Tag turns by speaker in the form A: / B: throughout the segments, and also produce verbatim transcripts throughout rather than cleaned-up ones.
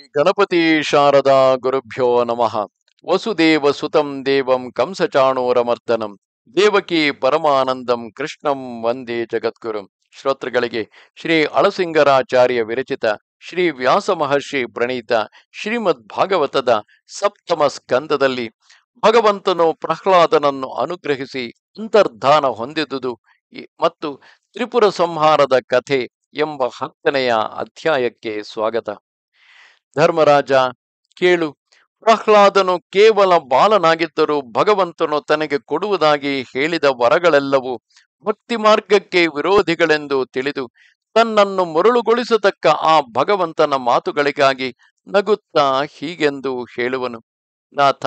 A: ಗಣಪತಿ ಶಾರದಾ ಗುರುಭ್ಯೋ ನಮಃ. ವಸುದೇವ ಸುತಂ ದೇವಂ ಕಂಸಚಾಣೂರಮರ್ದನಂ ದೇವಕಿ ಪರಮಾನಂದಂ ಕೃಷ್ಣಂ ವಂದೇ ಜಗದ್ಗುರುಂ. ಶ್ರೋತೃಗಳಿಗೆ ಶ್ರೀ ಅಳಸಿಂಗರಾಚಾರ್ಯ ವಿರಚಿತ ಶ್ರೀ ವ್ಯಾಸ ಮಹರ್ಷಿ ಪ್ರಣೀತ ಶ್ರೀಮದ್ ಭಾಗವತದ ಸಪ್ತಮ ಸ್ಕಂದದಲ್ಲಿ ಭಗವಂತನು ಪ್ರಹ್ಲಾದನನ್ನು ಅನುಗ್ರಹಿಸಿ ಅಂತರ್ಧಾನ ಹೊಂದಿದುದು ಮತ್ತು ತ್ರಿಪುರ ಸಂಹಾರದ ಕಥೆ ಎಂಬ ಹತ್ತನೆಯ ಅಧ್ಯಾಯಕ್ಕೆ ಸ್ವಾಗತ. ಧರ್ಮರಾಜ, ಕೇಳು. ಪ್ರಹ್ಲಾದನು ಕೇವಲ ಬಾಲನಾಗಿದ್ದರೂ ಭಗವಂತನು ತನಗೆ ಕೊಡುವುದಾಗಿ ಹೇಳಿದ ವರಗಳೆಲ್ಲವೂ ಭಕ್ತಿ ಮಾರ್ಗಕ್ಕೆ ವಿರೋಧಿಗಳೆಂದು ತಿಳಿದು ತನ್ನನ್ನು ಮರುಳುಗೊಳಿಸತಕ್ಕ ಆ ಭಗವಂತನ ಮಾತುಗಳಿಗಾಗಿ ನಗುತ್ತಾ ಹೀಗೆಂದು ಹೇಳುವನು. ನಾಥ,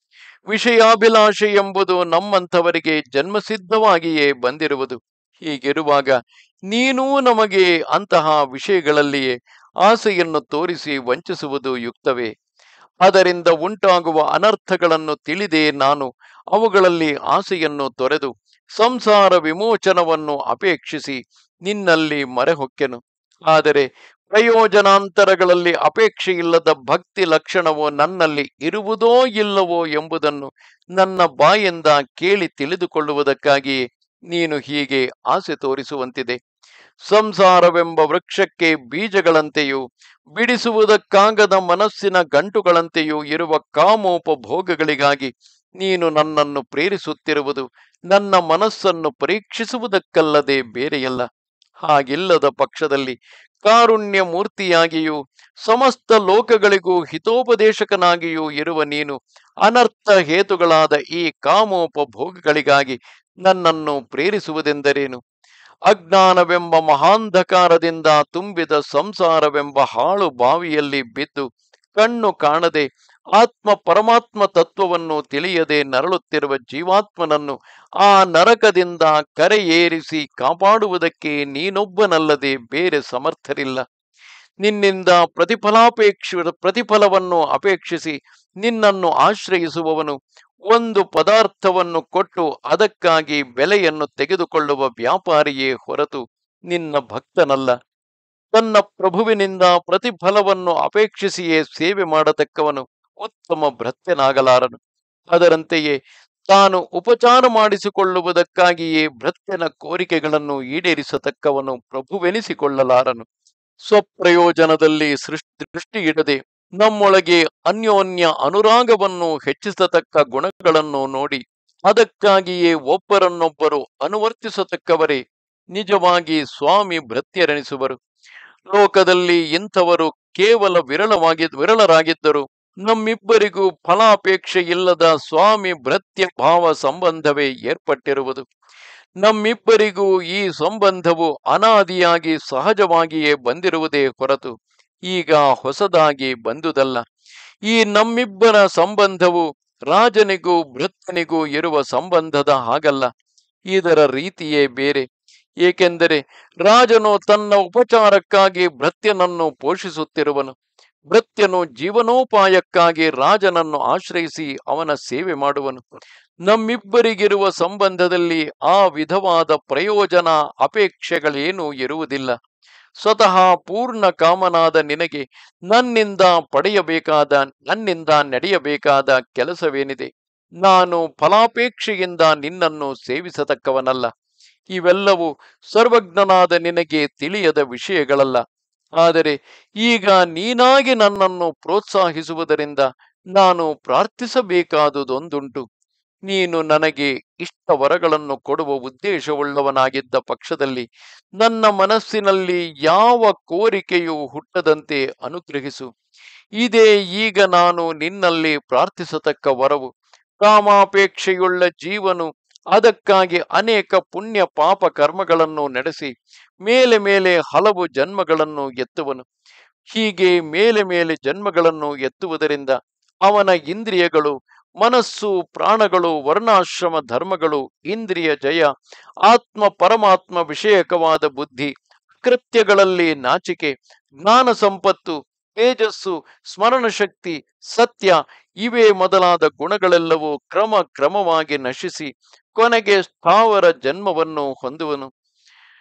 A: ವಿಷಯಾಭಿಲಾಷೆ ಎಂಬುದು ನಮ್ಮಂಥವರಿಗೆ ಜನ್ಮಸಿದ್ಧವಾಗಿಯೇ ಬಂದಿರುವುದು. ಹೀಗಿರುವಾಗ ನೀನೂ ನಮಗೆ ಅಂತಹ ವಿಷಯಗಳಲ್ಲಿಯೇ ಆಸೆಯನ್ನು ತೋರಿಸಿ ವಂಚಿಸುವುದು ಯುಕ್ತವೇ? ಅದರಿಂದ ಉಂಟಾಗುವ ಅನರ್ಥಗಳನ್ನು ತಿಳಿದೇ ನಾನು ಅವುಗಳಲ್ಲಿ ಆಸೆಯನ್ನು ತೊರೆದು ಸಂಸಾರ ವಿಮೋಚನವನ್ನು ಅಪೇಕ್ಷಿಸಿ ನಿನ್ನಲ್ಲಿ ಮೊರೆಹೊಕ್ಕೆನು. ಆದರೆ ಪ್ರಯೋಜನಾಂತರಗಳಲ್ಲಿ ಅಪೇಕ್ಷೆಯಿಲ್ಲದ ಭಕ್ತಿ ಲಕ್ಷಣವು ನನ್ನಲ್ಲಿ ಇರುವುದೋ ಇಲ್ಲವೋ ಎಂಬುದನ್ನು ನನ್ನ ಬಾಯಿಂದ ಕೇಳಿ ತಿಳಿದುಕೊಳ್ಳುವುದಕ್ಕಾಗಿಯೇ ನೀನು ಹೀಗೆ ಆಸೆ ತೋರಿಸುವಂತಿದೆ. ಸಂಸಾರವೆಂಬ ವೃಕ್ಷಕ್ಕೆ ಬೀಜಗಳಂತೆಯೂ ಬಿಡಿಸುವುದಕ್ಕಾಗದ ಮನಸ್ಸಿನ ಗಂಟುಗಳಂತೆಯೂ ಇರುವ ಕಾಮೋಪಭೋಗಗಳಿಗಾಗಿ ನೀನು ನನ್ನನ್ನು ಪ್ರೇರಿಸುತ್ತಿರುವುದು ನನ್ನ ಮನಸ್ಸನ್ನು ಪರೀಕ್ಷಿಸುವುದಕ್ಕಲ್ಲದೆ ಬೇರೆಯಲ್ಲ. ಹಾಗಿಲ್ಲದ ಪಕ್ಷದಲ್ಲಿ ಕಾರುಣ್ಯ ಮೂರ್ತಿಯಾಗಿಯೂ ಸಮಸ್ತ ಲೋಕಗಳಿಗೂ ಹಿತೋಪದೇಶಕನಾಗಿಯೂ ಇರುವ ನೀನು ಅನರ್ಥ ಹೇತುಗಳಾದ ಈ ಕಾಮೋಪಭೋಗಗಳಿಗಾಗಿ ನನ್ನನ್ನು ಪ್ರೇರಿಸುವುದೆಂದರೇನು? ಅಜ್ಞಾನವೆಂಬ ಮಹಾಂಧಕಾರದಿಂದ ತುಂಬಿದ ಸಂಸಾರವೆಂಬ ಹಾಳು ಬಾವಿಯಲ್ಲಿ ಬಿದ್ದು ಕಣ್ಣು ಕಾಣದೆ ಆತ್ಮ ಪರಮಾತ್ಮ ತತ್ವವನ್ನು ತಿಳಿಯದೆ ನರಳುತ್ತಿರುವ ಜೀವಾತ್ಮನನ್ನು ಆ ನರಕದಿಂದ ಕರೆಯೇರಿಸಿ ಕಾಪಾಡುವುದಕ್ಕೆ ನೀನೊಬ್ಬನಲ್ಲದೆ ಬೇರೆ ಸಮರ್ಥರಿಲ್ಲ. ನಿನ್ನಿಂದ ಪ್ರತಿಫಲಾಪೇಕ್ಷ ಪ್ರತಿಫಲವನ್ನು ಅಪೇಕ್ಷಿಸಿ ನಿನ್ನನ್ನು ಆಶ್ರಯಿಸುವವನು ಒಂದು ಪದಾರ್ಥವನ್ನು ಕೊಟ್ಟು ಅದಕ್ಕಾಗಿ ಬೆಲೆಯನ್ನು ತೆಗೆದುಕೊಳ್ಳುವ ವ್ಯಾಪಾರಿಯೇ ಹೊರತು ನಿನ್ನ ಭಕ್ತನಲ್ಲ. ತನ್ನ ಪ್ರಭುವಿನಿಂದ ಪ್ರತಿಫಲವನ್ನು ಅಪೇಕ್ಷಿಸಿಯೇ ಸೇವೆ ಮಾಡತಕ್ಕವನು ಉತ್ತಮ ಭೃತ್ಯನಾಗಲಾರನು. ಅದರಂತೆಯೇ ತಾನು ಉಪಚಾರ ಮಾಡಿಸಿಕೊಳ್ಳುವುದಕ್ಕಾಗಿಯೇ ಭೃತ್ಯನ ಕೋರಿಕೆಗಳನ್ನು ಈಡೇರಿಸತಕ್ಕವನು ಪ್ರಭುವೆನಿಸಿಕೊಳ್ಳಲಾರನು. ಸ್ವಪ್ರಯೋಜನದಲ್ಲಿ ಸೃಷ್ಟಿ ದೃಷ್ಟಿ ಇಡದೆ ನಮ್ಮೊಳಗೆ ಅನ್ಯೋನ್ಯ ಅನುರಾಗವನ್ನು ಹೆಚ್ಚಿಸತಕ್ಕ ಗುಣಗಳನ್ನು ನೋಡಿ ಅದಕ್ಕಾಗಿಯೇ ಒಬ್ಬರನ್ನೊಬ್ಬರು ಅನುವರ್ತಿಸತಕ್ಕವರೇ ನಿಜವಾಗಿ ಸ್ವಾಮಿ ಭೃತ್ಯರೆನಿಸುವರು. ಲೋಕದಲ್ಲಿ ಇಂಥವರು ಕೇವಲ ವಿರಳವಾಗಿ ವಿರಳರಾಗಿದ್ದರು. ನಮ್ಮಿಬ್ಬರಿಗೂ ಫಲಾಪೇಕ್ಷೆ ಇಲ್ಲದ ಸ್ವಾಮಿ ಭೃತ್ಯ ಭಾವ ಸಂಬಂಧವೇ ಏರ್ಪಟ್ಟಿರುವುದು. ನಮ್ಮಿಬ್ಬರಿಗೂ ಈ ಸಂಬಂಧವು ಅನಾದಿಯಾಗಿ ಸಹಜವಾಗಿಯೇ ಬಂದಿರುವುದೇ ಹೊರತು ಈಗ ಹೊಸದಾಗಿ ಬಂದುದಲ್ಲ. ಈ ನಮ್ಮಿಬ್ಬರ ಸಂಬಂಧವು ರಾಜನಿಗೂ ಭೃತ್ಯನಿಗೂ ಇರುವ ಸಂಬಂಧದ ಹಾಗಲ್ಲ. ಇದರ ರೀತಿಯೇ ಬೇರೆ. ಏಕೆಂದರೆ ರಾಜನು ತನ್ನ ಉಪಚಾರಕ್ಕಾಗಿ ಭೃತ್ಯನನ್ನು ಪೋಷಿಸುತ್ತಿರುವನು. ಭೃತ್ಯನು ಜೀವನೋಪಾಯಕ್ಕಾಗಿ ರಾಜನನ್ನು ಆಶ್ರಯಿಸಿ ಅವನ ಸೇವೆ ಮಾಡುವನು. ನಮ್ಮಿಬ್ಬರಿಗಿರುವ ಸಂಬಂಧದಲ್ಲಿ ಆ ವಿಧವಾದ ಪ್ರಯೋಜನ ಅಪೇಕ್ಷೆಗಳೇನೂ ಇರುವುದಿಲ್ಲ. ಸ್ವತಃ ಪೂರ್ಣ ಕಾಮನಾದ ನಿನಗೆ ನನ್ನಿಂದ ಪಡೆಯಬೇಕಾದ ನನ್ನಿಂದ ನಡೆಯಬೇಕಾದ ಕೆಲಸವೇನಿದೆ? ನಾನು ಫಲಾಪೇಕ್ಷೆಯಿಂದ ನಿನ್ನನ್ನು ಸೇವಿಸತಕ್ಕವನಲ್ಲ. ಇವೆಲ್ಲವೂ ಸರ್ವಜ್ಞನಾದ ನಿನಗೆ ತಿಳಿಯದ ವಿಷಯಗಳಲ್ಲ. ಆದರೆ ಈಗ ನೀನಾಗಿ ನನ್ನನ್ನು ಪ್ರೋತ್ಸಾಹಿಸುವುದರಿಂದ ನಾನು ಪ್ರಾರ್ಥಿಸಬೇಕಾದುದೊಂದುಂಟು. ನೀನು ನನಗೆ ಇಷ್ಟ ವರಗಳನ್ನು ಕೊಡುವ ಉದ್ದೇಶವುಳ್ಳವನಾಗಿದ್ದ ಪಕ್ಷದಲ್ಲಿ ನನ್ನ ಮನಸ್ಸಿನಲ್ಲಿ ಯಾವ ಕೋರಿಕೆಯೂ ಹುಟ್ಟದಂತೆ ಅನುಗ್ರಹಿಸು. ಇದೇ ಈಗ ನಾನು ನಿನ್ನಲ್ಲಿ ಪ್ರಾರ್ಥಿಸತಕ್ಕ ವರವು. ಕಾಮಾಪೇಕ್ಷೆಯುಳ್ಳ ಜೀವನು ಅದಕ್ಕಾಗಿ ಅನೇಕ ಪುಣ್ಯ ಪಾಪ ಕರ್ಮಗಳನ್ನು ನಡೆಸಿ ಮೇಲೆ ಮೇಲೆ ಹಲವು ಜನ್ಮಗಳನ್ನು ಎತ್ತುವನು. ಹೀಗೆ ಮೇಲೆ ಮೇಲೆ ಜನ್ಮಗಳನ್ನು ಎತ್ತುವುದರಿಂದ ಅವನ ಇಂದ್ರಿಯಗಳು, ಮನಸ್ಸು, ಪ್ರಾಣಗಳು, ವರ್ಣಾಶ್ರಮ ಧರ್ಮಗಳು, ಇಂದ್ರಿಯ ಜಯ, ಆತ್ಮ ಪರಮಾತ್ಮ ವಿಷಯಕವಾದ ಬುದ್ಧಿ, ಕೃತ್ಯಗಳಲ್ಲಿ ನಾಚಿಕೆ, ಜ್ಞಾನ ಸಂಪತ್ತು, ತೇಜಸ್ಸು, ಸ್ಮರಣ ಶಕ್ತಿ, ಸತ್ಯ ಇವೇ ಮೊದಲಾದ ಗುಣಗಳೆಲ್ಲವೂ ಕ್ರಮ ಕ್ರಮವಾಗಿ ನಶಿಸಿ ಕೊನೆಗೆ ಸ್ಥಾವರ ಜನ್ಮವನ್ನು ಹೊಂದುವನು.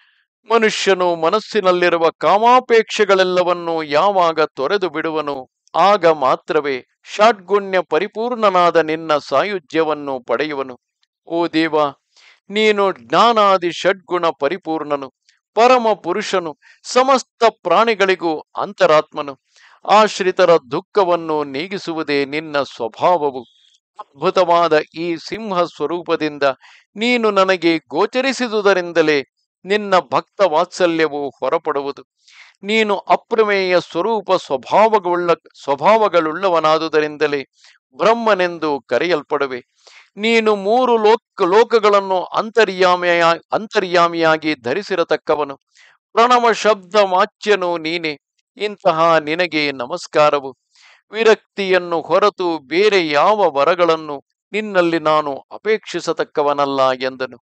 A: ಮನುಷ್ಯನು ಮನಸ್ಸಿನಲ್ಲಿರುವ ಕಾಮಾಪೇಕ್ಷೆಗಳೆಲ್ಲವನ್ನು ಯಾವಾಗ ತೊರೆದು ಬಿಡುವನು ಆಗ ಮಾತ್ರವೇ ಷಡ್ಗುಣ್ಯ ಪರಿಪೂರ್ಣನಾದ ನಿನ್ನ ಸಾಯುಜ್ಯವನ್ನು ಪಡೆಯುವನು. ಓ ದೇವ, ನೀನು ಜ್ಞಾನಾದಿ ಷಡ್ಗುಣ ಪರಿಪೂರ್ಣನು, ಪರಮ ಪುರುಷನು, ಸಮಸ್ತ ಪ್ರಾಣಿಗಳಿಗೂ ಅಂತರಾತ್ಮನು. ಆಶ್ರಿತರ ದುಃಖವನ್ನು ನೀಗಿಸುವುದೇ ನಿನ್ನ ಸ್ವಭಾವವು. ಅದ್ಭುತವಾದ ಈ ಸಿಂಹ ಸ್ವರೂಪದಿಂದ ನೀನು ನನಗೆ ಗೋಚರಿಸಿದುದರಿಂದಲೇ ನಿನ್ನ ಭಕ್ತ ವಾತ್ಸಲ್ಯವು ಹೊರಪಡುವುದು. ನೀನು ಅಪ್ರಮೇಯ ಸ್ವರೂಪ ಸ್ವಭಾವಗಳುಳ್ಳ ಸ್ವಭಾವಗಳುಳ್ಳವನಾದುದರಿಂದಲೇ ಬ್ರಹ್ಮನೆಂದು ಕರೆಯಲ್ಪಡುವೆ. ನೀನು ಮೂರು ಲೋಕ ಲೋಕಗಳನ್ನು ಅಂತರ್ಯಾಮಿಯ ಅಂತರ್ಯಾಮಿಯಾಗಿ ಧರಿಸಿರತಕ್ಕವನು. ಪ್ರಣವ ಶಬ್ದ ವಾಚ್ಯನು ನೀನೆ. ಇಂತಹ ನಿನಗೆ ನಮಸ್ಕಾರವು. ವಿರಕ್ತಿಯನ್ನು ಹೊರತು ಬೇರೆ ಯಾವ ವರಗಳನ್ನು ನಿನ್ನಲ್ಲಿ ನಾನು ಅಪೇಕ್ಷಿಸತಕ್ಕವನಲ್ಲ ಎಂದನು.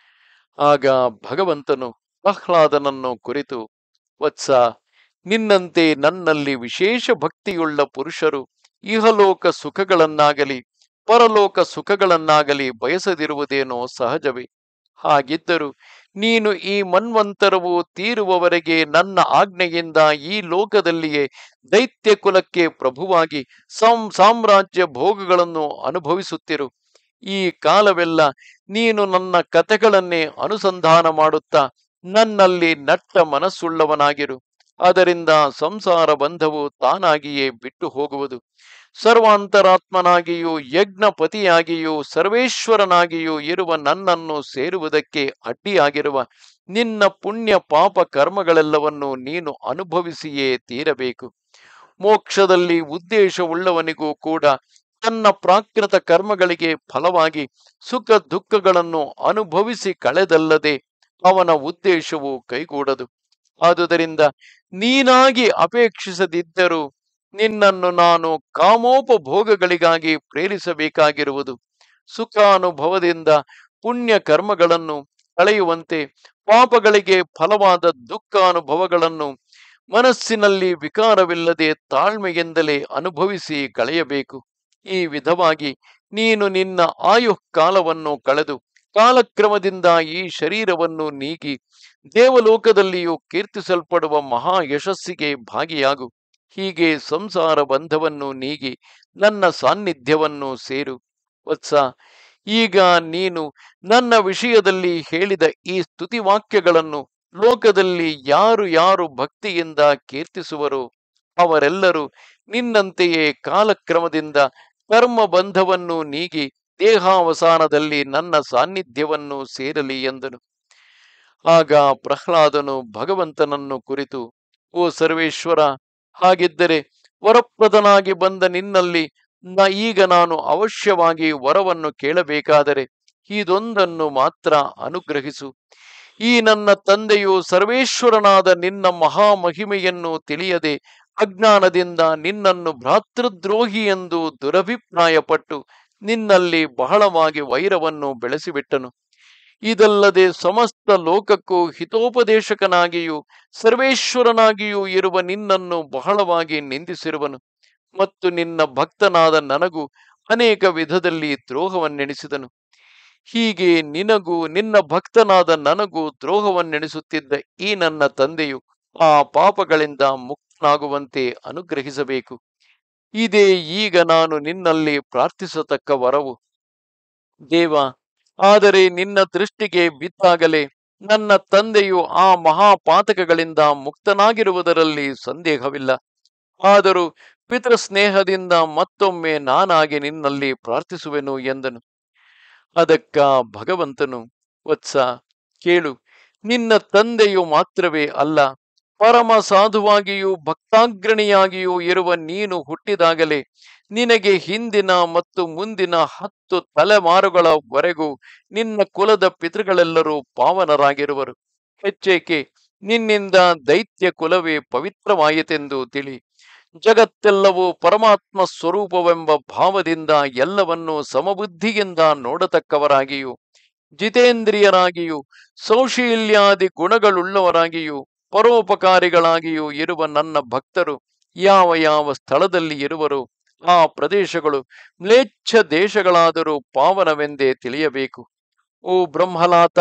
A: ಆಗ ಭಗವಂತನು ಪ್ರಹ್ಲಾದನನ್ನು ಕುರಿತು, ವತ್ಸ, ನಿನ್ನಂತೆ ನನ್ನಲ್ಲಿ ವಿಶೇಷ ಭಕ್ತಿಯುಳ್ಳ ಪುರುಷರು ಇಹಲೋಕ ಸುಖಗಳನ್ನಾಗಲಿ ಪರಲೋಕ ಸುಖಗಳನ್ನಾಗಲಿ ಬಯಸದಿರುವುದೇನೋ ಸಹಜವೇ. ಹಾಗಿದ್ದರೂ ನೀನು ಈ ಮನ್ವಂತರವು ತೀರುವವರೆಗೆ ನನ್ನ ಆಜ್ಞೆಯಿಂದ ಈ ಲೋಕದಲ್ಲಿಯೇ ದೈತ್ಯ ಕುಲಕ್ಕೆ ಪ್ರಭುವಾಗಿ ಸಂ ಸಾಮ್ರಾಜ್ಯ ಭೋಗಗಳನ್ನು ಅನುಭವಿಸುತ್ತಿರು. ಈ ಕಾಲವೆಲ್ಲ ನೀನು ನನ್ನ ಕಥೆಗಳನ್ನೇ ಅನುಸಂಧಾನ ಮಾಡುತ್ತಾ ನನ್ನಲ್ಲಿ ನಟ್ಟ ಮನಸ್ಸುಳ್ಳವನಾಗಿರು. ಅದರಿಂದ ಸಂಸಾರ ಬಂಧವು ತಾನಾಗಿಯೇ ಬಿಟ್ಟು ಹೋಗುವುದು. ಸರ್ವಾಂತರಾತ್ಮನಾಗಿಯೂ ಯಜ್ಞಪತಿಯಾಗಿಯೂ ಸರ್ವೇಶ್ವರನಾಗಿಯೂ ಇರುವ ನನ್ನನ್ನು ಸೇರುವುದಕ್ಕೆ ಅಡ್ಡಿಯಾಗಿರುವ ನಿನ್ನ ಪುಣ್ಯ ಪಾಪ ಕರ್ಮಗಳೆಲ್ಲವನ್ನು ನೀನು ಅನುಭವಿಸಿಯೇ ತೀರಬೇಕು. ಮೋಕ್ಷದಲ್ಲಿ ಉದ್ದೇಶವುಳ್ಳವನಿಗೂ ಕೂಡ ತನ್ನ ಪ್ರಾಕೃತ ಕರ್ಮಗಳಿಗೆ ಫಲವಾಗಿ ಸುಖ ದುಃಖಗಳನ್ನು ಅನುಭವಿಸಿ ಕಳೆದಲ್ಲದೆ ಅವನ ಉದ್ದೇಶವು ಕೈಗೂಡದು. ಆದುದರಿಂದ ನೀನಾಗಿ ಅಪೇಕ್ಷಿಸದಿದ್ದರೂ ನಿನ್ನನ್ನು ನಾನು ಕಾಮೋಪಭೋಗಗಳಿಗಾಗಿ ಪ್ರೇರಿಸಬೇಕಾಗಿರುವುದು. ಸುಖಾನುಭವದಿಂದ ಪುಣ್ಯ ಕರ್ಮಗಳನ್ನು ಕಳೆಯುವಂತೆ ಪಾಪಗಳಿಗೆ ಫಲವಾದ ದುಃಖಾನುಭವಗಳನ್ನು ಮನಸ್ಸಿನಲ್ಲಿ ವಿಕಾರವಿಲ್ಲದೆ ತಾಳ್ಮೆಯಿಂದಲೇ ಅನುಭವಿಸಿ ಕಳೆಯಬೇಕು. ಈ ವಿಧವಾಗಿ ನೀನು ನಿನ್ನ ಆಯುಃಕಾಲವನ್ನು ಕಳೆದು ಕಾಲಕ್ರಮದಿಂದ ಈ ಶರೀರವನ್ನು ನೀಗಿ ದೇವಲೋಕದಲ್ಲಿಯೂ ಕೀರ್ತಿಸಲ್ಪಡುವ ಮಹಾ ಯಶಸ್ಸಿಗೆ ಭಾಗಿಯಾಗು. ಹೀಗೆ ಸಂಸಾರ ಬಂಧವನ್ನು ನೀಗಿ ನನ್ನ ಸಾನ್ನಿಧ್ಯವನ್ನು ಸೇರು. ವತ್ಸ, ಈಗ ನೀನು ನನ್ನ ವಿಷಯದಲ್ಲಿ ಹೇಳಿದ ಈ ಸ್ತುತಿವಾಕ್ಯಗಳನ್ನು ಲೋಕದಲ್ಲಿ ಯಾರು ಯಾರು ಭಕ್ತಿಯಿಂದ ಕೀರ್ತಿಸುವರೋ ಅವರೆಲ್ಲರೂ ನಿನ್ನಂತೆಯೇ ಕಾಲಕ್ರಮದಿಂದ ಕರ್ಮ ಬಂಧವನ್ನು ನೀಗಿ ದೇಹಾವಸಾನದಲ್ಲಿ ನನ್ನ ಸಾನ್ನಿಧ್ಯವನ್ನು ಸೇರಲಿ ಎಂದನು. ಆಗ ಪ್ರಹ್ಲಾದನು ಭಗವಂತನನ್ನು ಕುರಿತು, ಓ ಸರ್ವೇಶ್ವರ, ಹಾಗಿದ್ದರೆ ವರಪ್ರದನಾಗಿ ಬಂದ ನಿನ್ನಲ್ಲಿ ನ ಈಗ ನಾನು ಅವಶ್ಯವಾಗಿ ವರವನ್ನು ಕೇಳಬೇಕಾದರೆ ಇದೊಂದನ್ನು ಮಾತ್ರ ಅನುಗ್ರಹಿಸು. ಈ ನನ್ನ ತಂದೆಯು ಸರ್ವೇಶ್ವರನಾದ ನಿನ್ನ ಮಹಾಮಹಿಮೆಯನ್ನು ತಿಳಿಯದೆ ಅಜ್ಞಾನದಿಂದ ನಿನ್ನನ್ನು ಭ್ರಾತೃದ್ರೋಹಿ ಎಂದು ದುರಭಿಪ್ರಾಯಪಟ್ಟು ನಿನ್ನಲ್ಲಿ ಬಹಳವಾಗಿ ವೈರವನ್ನು ಬೆಳೆಸಿಬಿಟ್ಟನು. ಇದಲ್ಲದೆ ಸಮಸ್ತ ಲೋಕಕ್ಕೂ ಹಿತೋಪದೇಶಕನಾಗಿಯೂ ಸರ್ವೇಶ್ವರನಾಗಿಯೂ ಇರುವ ನಿನ್ನನ್ನು ಬಹಳವಾಗಿ ನಿಂದಿಸಿರುವನು ಮತ್ತು ನಿನ್ನ ಭಕ್ತನಾದ ನನಗೂ ಅನೇಕ ವಿಧದಲ್ಲಿ ದ್ರೋಹವನ್ನೆಣಿಸಿದನು. ಹೀಗೆ ನಿನಗೂ ನಿನ್ನ ಭಕ್ತನಾದ ನನಗೂ ದ್ರೋಹವನ್ನೆಣಿಸುತ್ತಿದ್ದ ಈ ನನ್ನ ತಂದೆಯು ಆ ಪಾಪಗಳಿಂದ ಮುಕ್ತನಾಗುವಂತೆ ಅನುಗ್ರಹಿಸಬೇಕು. ಇದೇ ಈಗ ನಾನು ನಿನ್ನಲ್ಲಿ ಪ್ರಾರ್ಥಿಸತಕ್ಕ ವರವು. ದೇವ, ಆದರೆ ನಿನ್ನ ದೃಷ್ಟಿಗೆ ಬಿದ್ದಾಗಲೇ ನನ್ನ ತಂದೆಯು ಆ ಮಹಾಪಾತಕಗಳಿಂದ ಮುಕ್ತನಾಗಿರುವುದರಲ್ಲಿ ಸಂದೇಹವಿಲ್ಲ. ಆದರೂ ಪಿತೃಸ್ನೇಹದಿಂದ ಮತ್ತೊಮ್ಮೆ ನಾನಾಗಿ ನಿನ್ನಲ್ಲಿ ಪ್ರಾರ್ಥಿಸುವೆನು ಎಂದನು. ಅದಕ್ಕ ಭಗವಂತನು, ವತ್ಸ, ಕೇಳು, ನಿನ್ನ ತಂದೆಯು ಮಾತ್ರವೇ ಅಲ್ಲ, ಪರಮ ಸಾಧುವಾಗಿಯೂ ಭಕ್ತಾಗ್ರಣಿಯಾಗಿಯೂ ಇರುವ ನೀನು ಹುಟ್ಟಿದಾಗಲೇ ನಿನಗೆ ಹಿಂದಿನ ಮತ್ತು ಮುಂದಿನ ಹತ್ತು ತಲೆಮಾರುಗಳವರೆಗೂ ನಿನ್ನ ಕುಲದ ಪಿತೃಗಳೆಲ್ಲರೂ ಪಾವನರಾಗಿರುವರು. ಹೆಚ್ಚೇಕೆ ನಿನ್ನಿಂದ ದೈತ್ಯ ಕುಲವೇ ಪವಿತ್ರವಾಯಿತೆಂದು ತಿಳಿ. ಜಗತ್ತೆಲ್ಲವೂ ಪರಮಾತ್ಮ ಸ್ವರೂಪವೆಂಬ ಭಾವದಿಂದ ಎಲ್ಲವನ್ನೂ ಸಮಬುದ್ಧಿಯಿಂದ ನೋಡತಕ್ಕವರಾಗಿಯೂ ಜಿತೇಂದ್ರಿಯರಾಗಿಯೂ ಸೌಶೀಲ್ಯಾದಿ ಗುಣಗಳುಳ್ಳವರಾಗಿಯೂ ಪರೋಪಕಾರಿಗಳಾಗಿಯೂ ಇರುವ ನನ್ನ ಭಕ್ತರು ಯಾವ ಯಾವ ಸ್ಥಳದಲ್ಲಿ ಇರುವರೋ ಆ ಪ್ರದೇಶಗಳು ಮ್ಲೇಚ್ಛ ದೇಶಗಳಾದರೂ ಪಾವನವೆಂದೇ ತಿಳಿಯಬೇಕು. ಓ ಬ್ರಹ್ಮಲಾತ,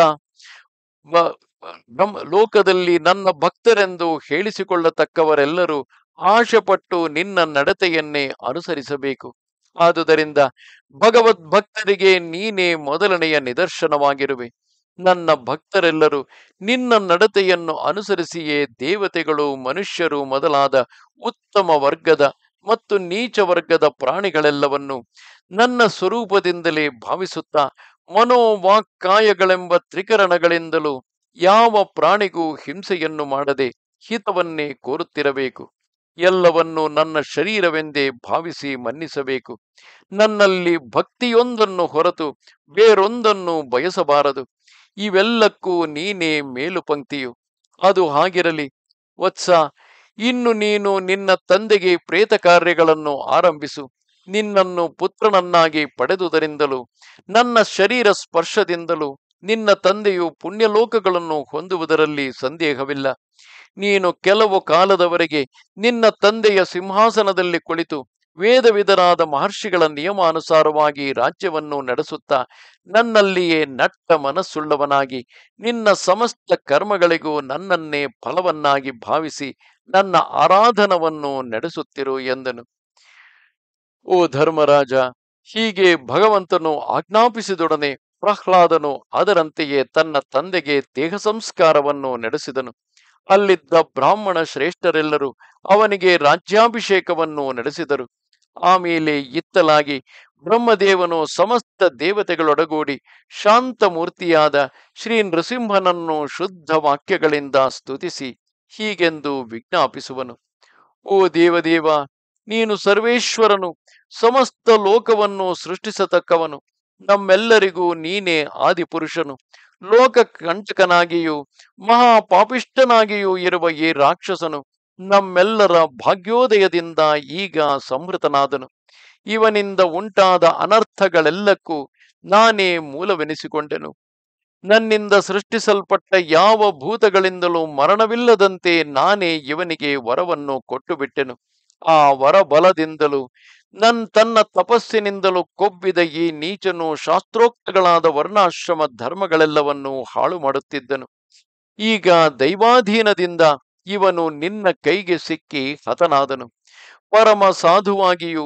A: ಬ್ರಹ್ಮ ಲೋಕದಲ್ಲಿ ನನ್ನ ಭಕ್ತರೆಂದು ಹೇಳಿಸಿಕೊಳ್ಳತಕ್ಕವರೆಲ್ಲರೂ ಆಶೆಪಟ್ಟು ನಿನ್ನ ನಡತೆಯನ್ನೇ ಅನುಸರಿಸಬೇಕು. ಆದುದರಿಂದ ಭಗವದ್ಭಕ್ತರಿಗೆ ನೀನೇ ಮೊದಲನೆಯ ನಿದರ್ಶನವಾಗಿರುವೆ. ನನ್ನ ಭಕ್ತರೆಲ್ಲರೂ ನಿನ್ನ ನಡತೆಯನ್ನು ಅನುಸರಿಸಿಯೇ ದೇವತೆಗಳು, ಮನುಷ್ಯರು ಮೊದಲಾದ ಉತ್ತಮ ವರ್ಗದ ಮತ್ತು ನೀಚ ವರ್ಗದ ಪ್ರಾಣಿಗಳೆಲ್ಲವನ್ನು ನನ್ನ ಸ್ವರೂಪದಿಂದಲೇ ಭಾವಿಸುತ್ತಾ ಮನೋವಾಕ್ಕಾಯಗಳೆಂಬ ತ್ರಿಕರಣಗಳಿಂದಲೂ ಯಾವ ಪ್ರಾಣಿಗೂ ಹಿಂಸೆಯನ್ನು ಮಾಡದೆ ಹಿತವನ್ನೇ ಕೋರುತ್ತಿರಬೇಕು. ಎಲ್ಲವನ್ನು ನನ್ನ ಶರೀರವೆಂದೇ ಭಾವಿಸಿ ಮನ್ನಿಸಬೇಕು. ನನ್ನಲ್ಲಿ ಭಕ್ತಿಯೊಂದನ್ನು ಹೊರತು ಬೇರೊಂದನ್ನು ಬಯಸಬಾರದು. ಇವೆಲ್ಲಕ್ಕೂ ನೀನೇ ಮೇಲು ಪಂಕ್ತಿಯು. ಅದು ಹಾಗಿರಲಿ ವತ್ಸ. ಇನ್ನು ನೀನು ನಿನ್ನ ತಂದೆಗೆ ಪ್ರೇತ ಕಾರ್ಯಗಳನ್ನು ಆರಂಭಿಸು. ನಿನ್ನನ್ನು ಪುತ್ರನನ್ನಾಗಿ ಪಡೆದುದರಿಂದಲೂ ನನ್ನ ಶರೀರ ಸ್ಪರ್ಶದಿಂದಲೂ ನಿನ್ನ ತಂದೆಯು ಪುಣ್ಯಲೋಕಗಳನ್ನು ಹೊಂದುವುದರಲ್ಲಿ ಸಂದೇಹವಿಲ್ಲ. ನೀನು ಕೆಲವು ಕಾಲದವರೆಗೆ ನಿನ್ನ ತಂದೆಯ ಸಿಂಹಾಸನದಲ್ಲಿ ಕುಳಿತು ವೇದವಿದರಾದ ಮಹರ್ಷಿಗಳ ನಿಯಮಾನುಸಾರವಾಗಿ ರಾಜ್ಯವನ್ನು ನಡೆಸುತ್ತಾ ನನ್ನಲ್ಲಿಯೇ ನಟ್ಟ ಮನಸ್ಸುಳ್ಳವನಾಗಿ ನಿನ್ನ ಸಮಸ್ತ ಕರ್ಮಗಳಿಗೂ ನನ್ನನ್ನೇ ಫಲವನ್ನಾಗಿ ಭಾವಿಸಿ ನನ್ನ ಆರಾಧನವನ್ನು ನಡೆಸುತ್ತಿರು ಎಂದನು. ಓ ಧರ್ಮರಾಜ, ಹೀಗೆ ಭಗವಂತನು ಆಜ್ಞಾಪಿಸಿದೊಡನೆ ಪ್ರಹ್ಲಾದನು ಅದರಂತೆಯೇ ತನ್ನ ತಂದೆಗೆ ದೇಹ ಸಂಸ್ಕಾರವನ್ನು ನಡೆಸಿದನು. ಅಲ್ಲಿದ್ದ ಬ್ರಾಹ್ಮಣ ಶ್ರೇಷ್ಠರೆಲ್ಲರೂ ಅವನಿಗೆ ರಾಜ್ಯಾಭಿಷೇಕವನ್ನು ನಡೆಸಿದರು. ಆಮೇಲೆ ಇತ್ತಲಾಗಿ ಬ್ರಹ್ಮದೇವನು ಸಮಸ್ತ ದೇವತೆಗಳೊಡಗೂಡಿ ಶಾಂತ ಮೂರ್ತಿಯಾದ ಶ್ರೀ ನೃಸಿಂಹನನ್ನು ಶುದ್ಧ ವಾಕ್ಯಗಳಿಂದ ಸ್ತುತಿಸಿ ಹೀಗೆಂದು ವಿಜ್ಞಾಪಿಸುವನು. ಓ ದೇವದೇವ, ನೀನು ಸರ್ವೇಶ್ವರನು, ಸಮಸ್ತ ಲೋಕವನ್ನು ಸೃಷ್ಟಿಸತಕ್ಕವನು. ನಮ್ಮೆಲ್ಲರಿಗೂ ನೀನೇ ಆದಿಪುರುಷನು. ಲೋಕ ಕಂಟಕನಾಗಿಯೂ ಮಹಾಪಾಪಿಷ್ಠನಾಗಿಯೂ ಇರುವ ಈ ರಾಕ್ಷಸನು ನಮ್ಮೆಲ್ಲರ ಭಾಗ್ಯೋದಯದಿಂದ ಈಗ ಸಂಹೃತನಾದನು. ಇವನಿಂದ ಉಂಟಾದ ಅನರ್ಥಗಳೆಲ್ಲಕ್ಕೂ ನಾನೇ ಮೂಲವೆನಿಸಿಕೊಂಡೆನು. ನನ್ನಿಂದ ಸೃಷ್ಟಿಸಲ್ಪಟ್ಟ ಯಾವ ಭೂತಗಳಿಂದಲೂ ಮರಣವಿಲ್ಲದಂತೆ ನಾನೇ ಇವನಿಗೆ ವರವನ್ನು ಕೊಟ್ಟು ಬಿಟ್ಟೆನು. ಆ ವರಬಲದಿಂದಲೂ ನನ್ ತನ್ನ ತಪಸ್ಸಿನಿಂದಲೂ ಕೊಬ್ಬಿದ ಈ ನೀಚನು ಶಾಸ್ತ್ರೋಕ್ತಗಳಾದ ವರ್ಣಾಶ್ರಮ ಧರ್ಮಗಳೆಲ್ಲವನ್ನೂ ಹಾಳು ಮಾಡುತ್ತಿದ್ದನು. ಈಗ ದೈವಾಧೀನದಿಂದ ಇವನು ನಿನ್ನ ಕೈಗೆ ಸಿಕ್ಕಿ ಹತನಾದನು. ಪರಮ ಸಾಧುವಾಗಿಯೂ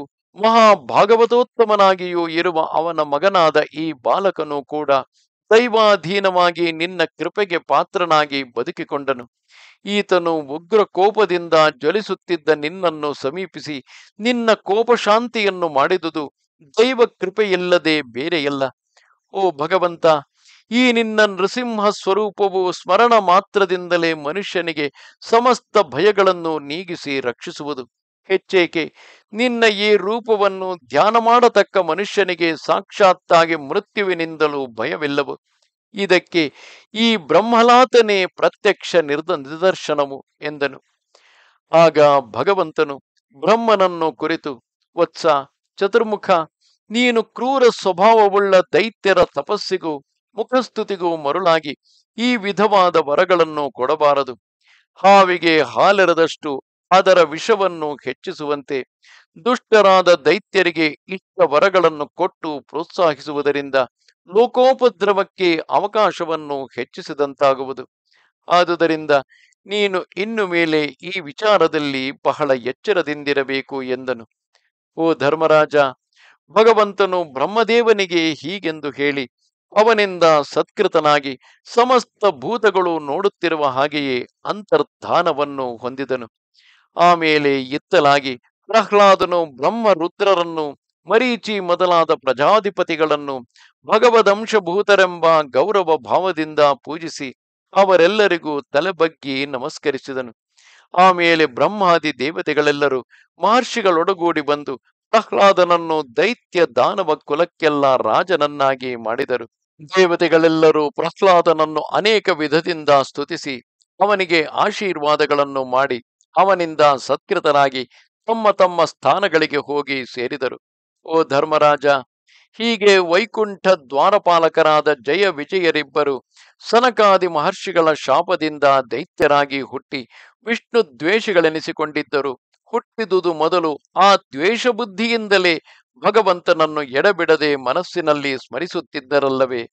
A: ಮಹಾಭಾಗವತೋತ್ತಮನಾಗಿಯೂ ಇರುವ ಅವನ ಮಗನಾದ ಈ ಬಾಲಕನು ಕೂಡ ದೈವಾಧೀನವಾಗಿ ನಿನ್ನ ಕೃಪೆಗೆ ಪಾತ್ರನಾಗಿ ಬದುಕಿಕೊಂಡನು. ಈತನು ಉಗ್ರ ಕೋಪದಿಂದ ಜ್ವಲಿಸುತ್ತಿದ್ದ ನಿನ್ನನ್ನು ಸಮೀಪಿಸಿ ನಿನ್ನ ಕೋಪಶಾಂತಿಯನ್ನು ಮಾಡಿದುದು ದೈವ ಕೃಪೆಯಿಲ್ಲದೆ ಬೇರೆಯಲ್ಲ. ಓ ಭಗವಂತ, ಈ ನಿನ್ನ ನೃಸಿಂಹ ಸ್ವರೂಪವು ಸ್ಮರಣ ಮಾತ್ರದಿಂದಲೇ ಮನುಷ್ಯನಿಗೆ ಸಮಸ್ತ ಭಯಗಳನ್ನು ನೀಗಿಸಿ ರಕ್ಷಿಸುವುದು. ಹೆಚ್ಚೇಕೆ, ನಿನ್ನ ಈ ರೂಪವನ್ನು ಧ್ಯಾನ ಮಾಡತಕ್ಕ ಮನುಷ್ಯನಿಗೆ ಸಾಕ್ಷಾತ್ತಾಗಿ ಮೃತ್ಯುವಿನಿಂದಲೂ ಭಯವಿಲ್ಲವು. ಇದಕ್ಕೆ ಈ ಬ್ರಹ್ಮಲಾತನೇ ಪ್ರತ್ಯಕ್ಷ ನಿರ್ದ ನಿದರ್ಶನವು ಎಂದನು. ಆಗ ಭಗವಂತನು ಬ್ರಹ್ಮನನ್ನು ಕುರಿತು, ವತ್ಸ ಚತುರ್ಮುಖ, ನೀನು ಕ್ರೂರ ಸ್ವಭಾವವುಳ್ಳ ದೈತ್ಯರ ತಪಸ್ಸಿಗೂ ಮುಖಸ್ತುತಿಗೂ ಮರುಳಾಗಿ ಈ ವಿಧವಾದ ವರಗಳನ್ನು ಕೊಡಬಾರದು. ಹಾವಿಗೆ ಹಾಲೆರದಷ್ಟು ಅದರ ವಿಷವನ್ನು ಹೆಚ್ಚಿಸುವಂತೆ ದುಷ್ಟರಾದ ದೈತ್ಯರಿಗೆ ಇಷ್ಟ ವರಗಳನ್ನು ಕೊಟ್ಟು ಪ್ರೋತ್ಸಾಹಿಸುವುದರಿಂದ ಲೋಕೋಪದ್ರವಕ್ಕೆ ಅವಕಾಶವನ್ನು ಹೆಚ್ಚಿಸಿದಂತಾಗುವುದು. ಆದುದರಿಂದ ನೀನು ಇನ್ನು ಮೇಲೆ ಈ ವಿಚಾರದಲ್ಲಿ ಬಹಳ ಎಚ್ಚರದಿಂದಿರಬೇಕು ಎಂದನು. ಓ ಧರ್ಮರಾಜ, ಭಗವಂತನು ಬ್ರಹ್ಮದೇವನಿಗೆ ಹೀಗೆಂದು ಹೇಳಿ ಅವನಿಂದ ಸತ್ಕೃತನಾಗಿ ಸಮಸ್ತ ಭೂತಗಳು ನೋಡುತ್ತಿರುವ ಹಾಗೆಯೇ ಅಂತರ್ಧಾನವನ್ನು ಹೊಂದಿದನು. ಆಮೇಲೆ ಇತ್ತಲಾಗಿ ಪ್ರಹ್ಲಾದನು ಬ್ರಹ್ಮ ರುದ್ರರನ್ನು, ಮರೀಚಿ ಮೊದಲಾದ ಪ್ರಜಾಧಿಪತಿಗಳನ್ನು ಭಗವದಂಶಭೂತರೆಂಬ ಗೌರವ ಭಾವದಿಂದ ಪೂಜಿಸಿ ಅವರೆಲ್ಲರಿಗೂ ತಲೆಬಗ್ಗಿ ನಮಸ್ಕರಿಸಿದನು. ಆಮೇಲೆ ಬ್ರಹ್ಮಾದಿ ದೇವತೆಗಳೆಲ್ಲರೂ ಮಹರ್ಷಿಗಳೊಡಗೂಡಿ ಬಂದು ಪ್ರಹ್ಲಾದನನ್ನು ದೈತ್ಯ ದಾನವ ಕುಲಕ್ಕೆಲ್ಲ ರಾಜನನ್ನಾಗಿ ಮಾಡಿದರು. ದೇವತೆಗಳೆಲ್ಲರೂ ಪ್ರಹ್ಲಾದನನ್ನು ಅನೇಕ ವಿಧದಿಂದ ಸ್ತುತಿಸಿ ಅವನಿಗೆ ಆಶೀರ್ವಾದಗಳನ್ನು ಮಾಡಿ ಅವನಿಂದ ಸತ್ಕೃತರಾಗಿ ತಮ್ಮ ತಮ್ಮ ಸ್ಥಾನಗಳಿಗೆ ಹೋಗಿ ಸೇರಿದರು. ಓ ಧರ್ಮರಾಜ, ಹೀಗೆ ವೈಕುಂಠ ದ್ವಾರಪಾಲಕರಾದ ಜಯ ವಿಜಯರಿಬ್ಬರು ಸನಕಾದಿ ಮಹರ್ಷಿಗಳ ಶಾಪದಿಂದ ದೈತ್ಯರಾಗಿ ಹುಟ್ಟಿ ವಿಷ್ಣು ದ್ವೇಷಗಳೆನಿಸಿಕೊಂಡಿದ್ದರು. ಹುಟ್ಟಿದುದು ಮೊದಲು ಆ ದ್ವೇಷ ಬುದ್ಧಿಯಿಂದಲೇ ಭಗವಂತನನ್ನು ಎಡಬಿಡದೆ ಮನಸ್ಸಿನಲ್ಲಿ ಸ್ಮರಿಸುತ್ತಿದ್ದರಲ್ಲವೇ.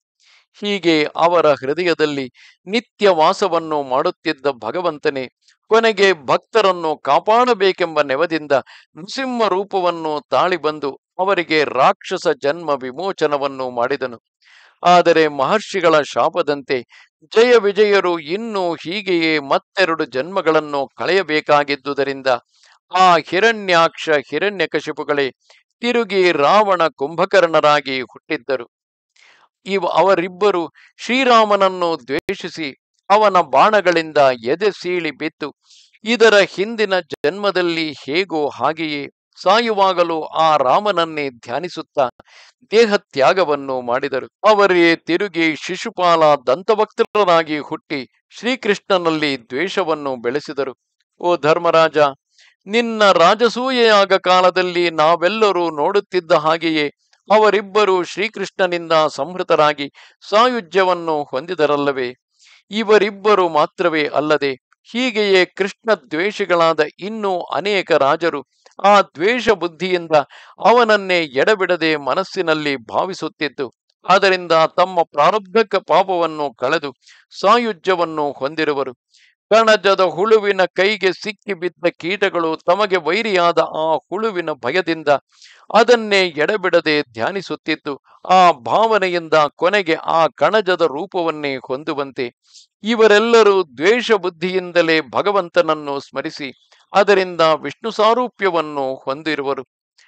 A: ಹೀಗೆ ಅವರ ಹೃದಯದಲ್ಲಿ ನಿತ್ಯ ವಾಸವನ್ನು ಮಾಡುತ್ತಿದ್ದ ಭಗವಂತನೇ ಕೊನೆಗೆ ಭಕ್ತರನ್ನು ಕಾಪಾಡಬೇಕೆಂಬ ನೆವದಿಂದ ನೃಸಿಂಹ ರೂಪವನ್ನು ತಾಳಿ ಬಂದು ಅವರಿಗೆ ರಾಕ್ಷಸ ಜನ್ಮ ವಿಮೋಚನವನ್ನು ಮಾಡಿದನು. ಆದರೆ ಮಹರ್ಷಿಗಳ ಶಾಪದಂತೆ ಜಯ ವಿಜಯರು ಇನ್ನೂ ಹೀಗೆಯೇ ಮತ್ತೆರಡು ಜನ್ಮಗಳನ್ನು ಕಳೆಯಬೇಕಾಗಿದ್ದುದರಿಂದ ಆ ಹಿರಣ್ಯಾಕ್ಷ ಹಿರಣ್ಯಕಶಿಪುಗಳೇ ತಿರುಗಿ ರಾವಣ ಕುಂಭಕರ್ಣರಾಗಿ ಹುಟ್ಟಿದ್ದರು. ಇವ ಅವರಿಬ್ಬರು ಶ್ರೀರಾಮನನ್ನು ದ್ವೇಷಿಸಿ ಅವನ ಬಾಣಗಳಿಂದ ಎದೆ ಸೀಳಿ ಬಿದ್ದು ಇದರ ಹಿಂದಿನ ಜನ್ಮದಲ್ಲಿ ಹೇಗೋ ಹಾಗೆಯೇ ಸಾಯುವಾಗಲೂ ಆ ರಾಮನನ್ನೇ ಧ್ಯಾನಿಸುತ್ತಾ ದೇಹತ್ಯಾಗವನ್ನು ಮಾಡಿದರು. ಅವರೇ ತಿರುಗಿ ಶಿಶುಪಾಲ ದಂತವಕ್ತರಾಗಿ ಹುಟ್ಟಿ ಶ್ರೀಕೃಷ್ಣನಲ್ಲಿ ದ್ವೇಷವನ್ನು ಬೆಳೆಸಿದರು. ಓ ಧರ್ಮರಾಜ, ನಿನ್ನ ರಾಜಸೂಯಯಾಗ ಕಾಲದಲ್ಲಿ ನಾವೆಲ್ಲರೂ ನೋಡುತ್ತಿದ್ದ ಹಾಗೆಯೇ ಅವರಿಬ್ಬರು ಶ್ರೀಕೃಷ್ಣನಿಂದ ಸಂಹೃತರಾಗಿ ಸಾಯುಜ್ಯವನ್ನು ಹೊಂದಿದರಲ್ಲವೇ? ಇವರಿಬ್ಬರು ಮಾತ್ರವೇ ಅಲ್ಲದೆ ಹೀಗೆಯೇ ಕೃಷ್ಣ ದ್ವೇಷಿಗಳಾದ ಇನ್ನೂ ಅನೇಕ ರಾಜರು ಆ ದ್ವೇಷ ಬುದ್ಧಿಯಿಂದ ಅವನನ್ನೇ ಎಡಬಿಡದೆ ಮನಸ್ಸಿನಲ್ಲಿ ಭಾವಿಸುತ್ತಿದ್ದು ಅದರಿಂದ ತಮ್ಮ ಪ್ರಾರಬ್ಧಕ ಪಾಪವನ್ನು ಕಳೆದು ಸಾಯುಜ್ಯವನ್ನು ಹೊಂದಿರುವರು. ಕಣಜದ ಹುಳುವಿನ ಕೈಗೆ ಸಿಕ್ಕಿ ಬಿದ್ದ ಕೀಟಗಳು ತಮಗೆ ವೈರಿಯಾದ ಆ ಹುಳುವಿನ ಭಯದಿಂದ ಅದನ್ನೇ ಎಡಬಿಡದೆ ಧ್ಯಾನಿಸುತ್ತಿದ್ದು ಆ ಭಾವನೆಯಿಂದ ಕೊನೆಗೆ ಆ ಕಣಜದ ರೂಪವನ್ನೇ ಹೊಂದುವಂತೆ ಇವರೆಲ್ಲರೂ ದ್ವೇಷ ಬುದ್ಧಿಯಿಂದಲೇ ಭಗವಂತನನ್ನು ಸ್ಮರಿಸಿ ಅದರಿಂದ ವಿಷ್ಣು ಸಾರೂಪ್ಯವನ್ನು ಹೊಂದಿರುವರು.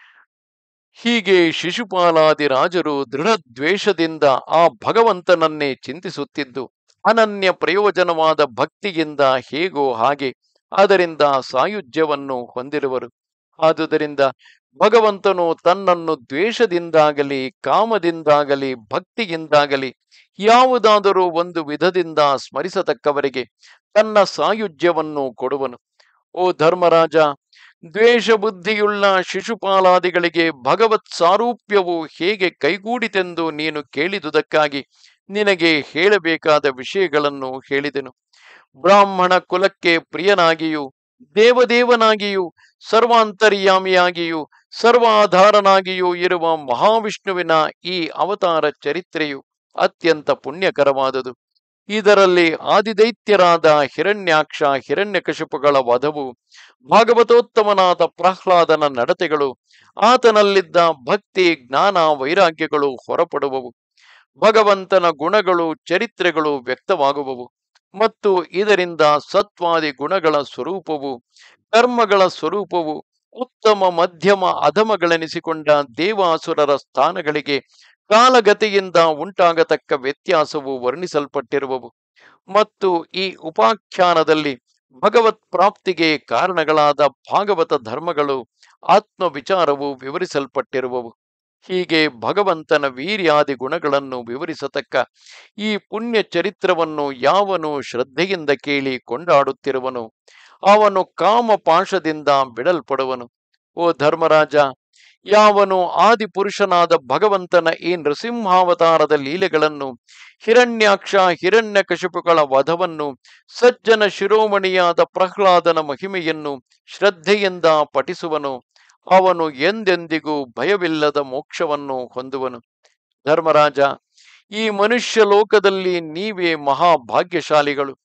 A: ಹೀಗೆ ಶಿಶುಪಾಲಾದಿ ರಾಜರು ದೃಢ ದ್ವೇಷದಿಂದ ಆ ಭಗವಂತನನ್ನೇ ಚಿಂತಿಸುತ್ತಿದ್ದು ಅನನ್ಯ ಪ್ರಯೋಜನವಾದ ಭಕ್ತಿಯಿಂದ ಹೇಗೋ ಹಾಗೆ ಅದರಿಂದ ಸಾಯುಜ್ಯವನ್ನು ಹೊಂದಿರುವರು. ಆದುದರಿಂದ ಭಗವಂತನು ತನ್ನನ್ನು ದ್ವೇಷದಿಂದಾಗಲಿ ಕಾಮದಿಂದಾಗಲಿ ಭಕ್ತಿಯಿಂದಾಗಲಿ ಯಾವುದಾದರೂ ಒಂದು ವಿಧದಿಂದ ಸ್ಮರಿಸತಕ್ಕವರಿಗೆ ತನ್ನ ಸಾಯುಜ್ಯವನ್ನು ಕೊಡುವನು. ಓ ಧರ್ಮರಾಜ, ದ್ವೇಷ ಬುದ್ಧಿಯುಳ್ಳ ಶಿಶುಪಾಲಾದಿಗಳಿಗೆ ಭಗವತ್ ಸಾರೂಪ್ಯವು ಹೇಗೆ ಕೈಗೂಡಿತೆಂದು ನೀನು ಕೇಳಿದುದಕ್ಕಾಗಿ ನಿನಗೆ ಹೇಳಬೇಕಾದ ವಿಷಯಗಳನ್ನು ಹೇಳಿದೆನು. ಬ್ರಾಹ್ಮಣ ಕುಲಕ್ಕೆ ಪ್ರಿಯನಾಗಿಯೂ ದೇವದೇವನಾಗಿಯೂ ಸರ್ವಾಂತರ್ಯಾಮಿಯಾಗಿಯೂ ಸರ್ವಾಧಾರನಾಗಿಯೂ ಇರುವ ಮಹಾವಿಷ್ಣುವಿನ ಈ ಅವತಾರ ಚರಿತ್ರೆಯು ಅತ್ಯಂತ ಪುಣ್ಯಕರವಾದುದು. ಇದರಲ್ಲಿ ಆದಿದೈತ್ಯರಾದ ಹಿರಣ್ಯಾಕ್ಷ ಹಿರಣ್ಯಕಶಿಪುಗಳ ವಧವು, ಭಾಗವತೋತ್ತಮನಾದ ಪ್ರಹ್ಲಾದನ ನಡತೆಗಳು, ಆತನಲ್ಲಿದ್ದ ಭಕ್ತಿ ಜ್ಞಾನ ವೈರಾಗ್ಯಗಳು ಹೊರಪಡುವವು. ಭಗವಂತನ ಗುಣಗಳು ಚರಿತ್ರೆಗಳು ವ್ಯಕ್ತವಾಗುವವು ಮತ್ತು ಇದರಿಂದ ಸತ್ವಾದಿ ಗುಣಗಳ ಸ್ವರೂಪವು ಕರ್ಮಗಳ ಸ್ವರೂಪವು ಉತ್ತಮ ಮಧ್ಯಮ ಅಧಮಗಳೆನಿಸಿಕೊಂಡ ದೇವಾಸುರರ ಸ್ಥಾನಗಳಿಗೆ ಕಾಲಗತಿಯಿಂದ ಉಂಟಾಗತಕ್ಕ ವ್ಯತ್ಯಾಸವು ವರ್ಣಿಸಲ್ಪಟ್ಟಿರುವವು ಮತ್ತು ಈ ಉಪಾಖ್ಯಾನದಲ್ಲಿ ಭಗವತ್ ಪ್ರಾಪ್ತಿಗೆ ಕಾರಣಗಳಾದ ಭಾಗವತ ಧರ್ಮಗಳು ಆತ್ಮ ವಿಚಾರವು ವಿವರಿಸಲ್ಪಟ್ಟಿರುವವು. ಹೀಗೆ ಭಗವಂತನ ವೀರ್ಯಾದಿ ಗುಣಗಳನ್ನು ವಿವರಿಸತಕ್ಕ ಈ ಪುಣ್ಯ ಚರಿತ್ರವನ್ನು ಯಾವನು ಶ್ರದ್ಧೆಯಿಂದ ಕೇಳಿ ಕೊಂಡಾಡುತ್ತಿರುವನು ಅವನು ಕಾಮಪಾಶದಿಂದ ಬಿಡಲ್ಪಡುವನು. ಓ ಧರ್ಮರಾಜ, ಯಾವನು ಆದಿಪುರುಷನಾದ ಭಗವಂತನ ಈ ನೃಸಿಂಹಾವತಾರದ ಲೀಲೆಗಳನ್ನು, ಹಿರಣ್ಯಾಕ್ಷ ಹಿರಣ್ಯಕಶಿಪುಗಳ ವಧವನ್ನು, ಸಜ್ಜನ ಶಿರೋಮಣಿಯಾದ ಪ್ರಹ್ಲಾದನ ಮಹಿಮೆಯನ್ನು ಶ್ರದ್ಧೆಯಿಂದ ಪಠಿಸುವನು ಅವನು ಎಂದೆಂದಿಗೂ ಭಯವಿಲ್ಲದ ಮೋಕ್ಷವನ್ನು ಹೊಂದುವನು. ಧರ್ಮರಾಜ, ಈ ಮನುಷ್ಯ ಲೋಕದಲ್ಲಿ ನೀವೇ ಮಹಾಭಾಗ್ಯಶಾಲಿಗಳು.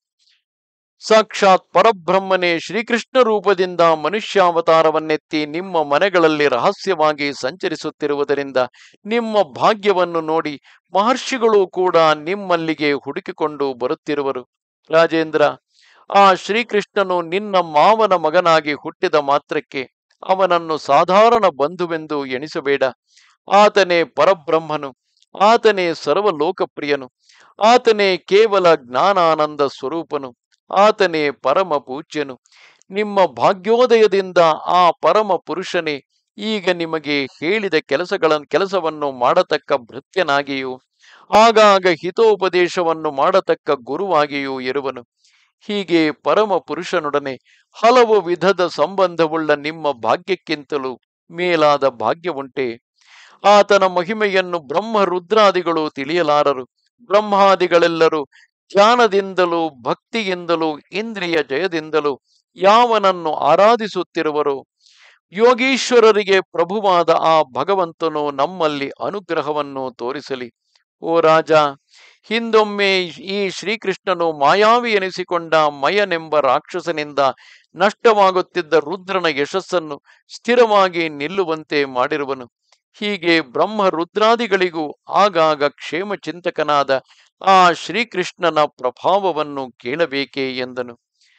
A: ಸಾಕ್ಷಾತ್ ಪರಬ್ರಹ್ಮನೇ ಶ್ರೀಕೃಷ್ಣ ರೂಪದಿಂದ ಮನುಷ್ಯಾವತಾರವನ್ನೆತ್ತಿ ನಿಮ್ಮ ಮನೆಗಳಲ್ಲಿ ರಹಸ್ಯವಾಗಿ ಸಂಚರಿಸುತ್ತಿರುವುದರಿಂದ ನಿಮ್ಮ ಭಾಗ್ಯವನ್ನು ನೋಡಿ ಮಹರ್ಷಿಗಳು ಕೂಡ ನಿಮ್ಮಲ್ಲಿಗೆ ಹುಡುಕಿಕೊಂಡು ಬರುತ್ತಿರುವರು. ರಾಜೇಂದ್ರ, ಆ ಶ್ರೀಕೃಷ್ಣನು ನಿನ್ನ ಮಾವನ ಮಗನಾಗಿ ಹುಟ್ಟಿದ ಮಾತ್ರಕ್ಕೆ ಅವನನ್ನು ಸಾಧಾರಣ ಬಂಧುವೆಂದು ಎಣಿಸಬೇಡ. ಆತನೇ ಪರಬ್ರಹ್ಮನು, ಆತನೇ ಸರ್ವಲೋಕಪ್ರಿಯನು, ಆತನೇ ಕೇವಲ ಜ್ಞಾನಾನಂದ ಸ್ವರೂಪನು, ಆತನೇ ಪರಮ ಪೂಜ್ಯನು. ನಿಮ್ಮ ಭಾಗ್ಯೋದಯದಿಂದ ಆ ಪರಮ ಪುರುಷನೇ ಈಗ ನಿಮಗೆ ಹೇಳಿದ ಕೆಲಸಗಳ ಕೆಲಸವನ್ನು ಮಾಡತಕ್ಕ ಭೃತ್ಯನಾಗಿಯೂ ಆಗಾಗ ಹಿತೋಪದೇಶವನ್ನು ಮಾಡತಕ್ಕ ಗುರುವಾಗಿಯೂ ಇರುವನು. ಹೀಗೆ ಪರಮ ಪುರುಷನೊಡನೆ ಹಲವು ವಿಧದ ಸಂಬಂಧವುಳ್ಳ ನಿಮ್ಮ ಭಾಗ್ಯಕ್ಕಿಂತಲೂ ಮೇಲಾದ ಭಾಗ್ಯವುಂಟೆ? ಆತನ ಮಹಿಮೆಯನ್ನು ಬ್ರಹ್ಮ ರುದ್ರಾದಿಗಳು ತಿಳಿಯಲಾರರು. ಬ್ರಹ್ಮಾದಿಗಳೆಲ್ಲರೂ ಧ್ಯಾನದಿಂದಲೂ ಭಕ್ತಿಯಿಂದಲೂ ಇಂದ್ರಿಯ ಜಯದಿಂದಲೂ ಯಾವನನ್ನು ಆರಾಧಿಸುತ್ತಿರುವರೋ ಯೋಗೀಶ್ವರರಿಗೆ ಪ್ರಭುವಾದ ಆ ಭಗವಂತನು ನಮ್ಮಲ್ಲಿ ಅನುಗ್ರಹವನ್ನು ತೋರಿಸಲಿ. ಓ ರಾಜ, ಹಿಂದೊಮ್ಮೆ ಈ ಶ್ರೀಕೃಷ್ಣನು ಮಾಯಾವಿ ಎನಿಸಿಕೊಂಡ ಮಯನೆಂಬ ರಾಕ್ಷಸನಿಂದ ನಷ್ಟವಾಗುತ್ತಿದ್ದ ರುದ್ರನ ಯಶಸ್ಸನ್ನು ಸ್ಥಿರವಾಗಿ ನಿಲ್ಲುವಂತೆ ಮಾಡಿರುವನು. ಹೀಗೆ ಬ್ರಹ್ಮ ರುದ್ರಾದಿಗಳಿಗೂ ಆಗಾಗ ಕ್ಷೇಮ ಚಿಂತಕನಾದ ಆ ಶ್ರೀಕೃಷ್ಣನ ಪ್ರಭಾವವನ್ನು ಕೇಳಬೇಕೇ ಎಂದನು.